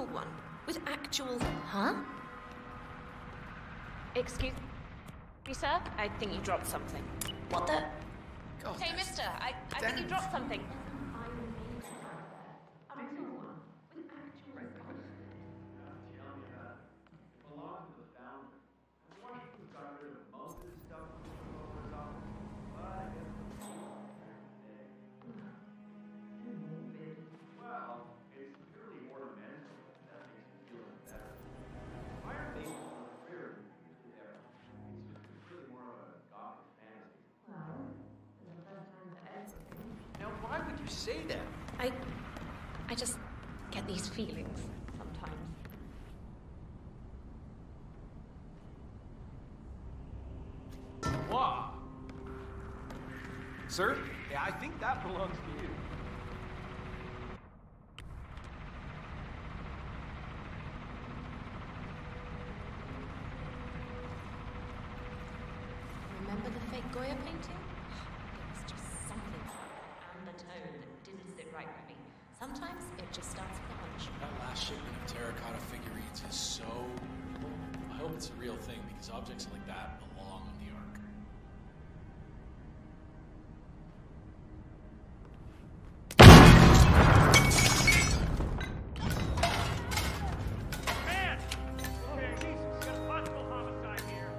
one. With actual... Huh? Excuse me, sir? I think you dropped something. What the? God, Hey, mister, I think you dropped something. Why would you say that? I just get these feelings sometimes. Wow. Sir? Yeah, I think that belongs to you. Remember the fake Goya painting? There was just something and the tone that didn't sit right with me. Sometimes it just starts with a hunch. That last shipment of terracotta figurines is so... I hope it's a real thing, because objects like that belong on the Ark. Man! Okay, Jesus, got a possible homicide here.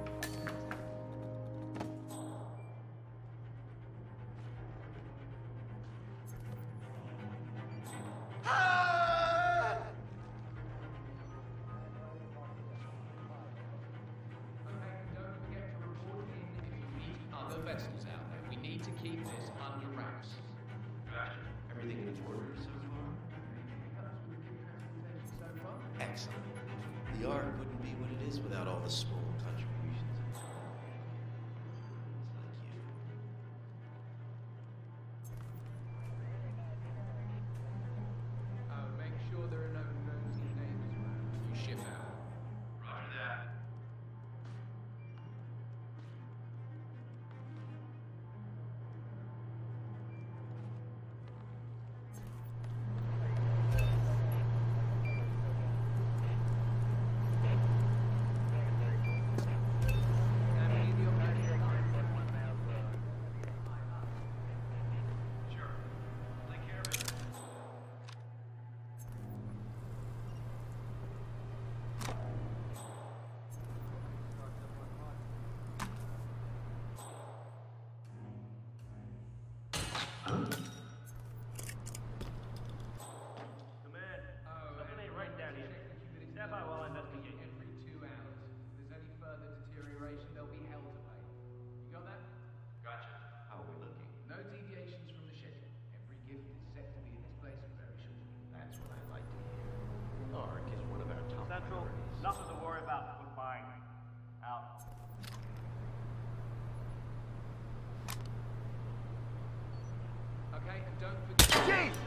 Don't forget to report in if you meet other vessels out there. We need to keep this under wraps. Everything in order so far? Excellent. The Ark wouldn't be what it is without all the small contributions. It's like you. Make sure there are no nosy neighbors around as you ship out. Roger that. Sure. Take care of it. Command. Something ain't right down here. Step by while I investigate. Every 2 hours. If there's any further deterioration, there'll be hell to pay. You got that? Gotcha. How are we looking? No deviations from the schedule. Every gift is set to be in its place very shortly. That's what I like to hear. The Ark is one of our top Central, priorities. nothing to worry about. Goodbye. Out. Okay, and don't forget... Jesus!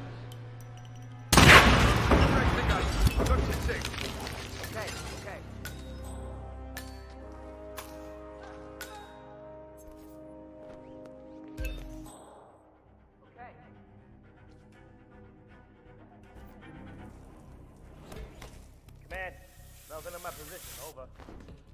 Okay. Command, nothing in my position. Over.